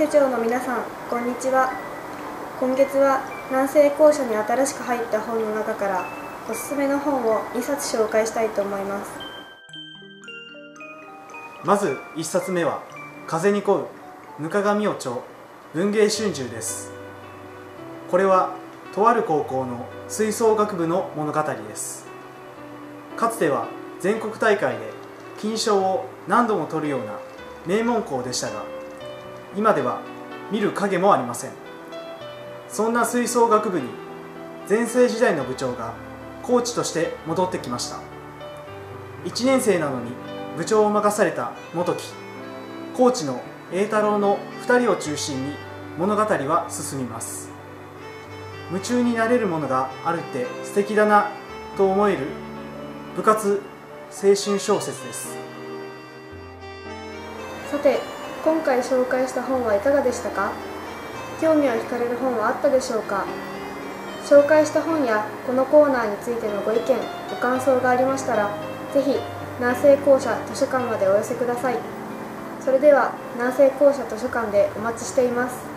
施町の皆さん、こんにちは。今月は南西校舎に新しく入った本の中からおすすめの本を2冊紹介したいと思います。 まず1冊目は風に恋う額上尾町文芸春秋です。これはとある高校の吹奏楽部の物語です。かつては全国大会で金賞を何度も取るような名門校でしたが、今では見る影もありません。そんな吹奏楽部に全盛時代の部長がコーチとして戻ってきました。1年生なのに部長を任された元木、コーチの栄太郎の2人を中心に物語は進みます。夢中になれるものがあるって素敵だなと思える部活青春小説です。 さて、今回紹介した本はいかがでしたか？興味を惹かれる本はあったでしょうか？紹介した本やこのコーナーについてのご意見、ご感想がありましたら、ぜひ南西校舎図書館までお寄せください。それでは南西校舎図書館でお待ちしています。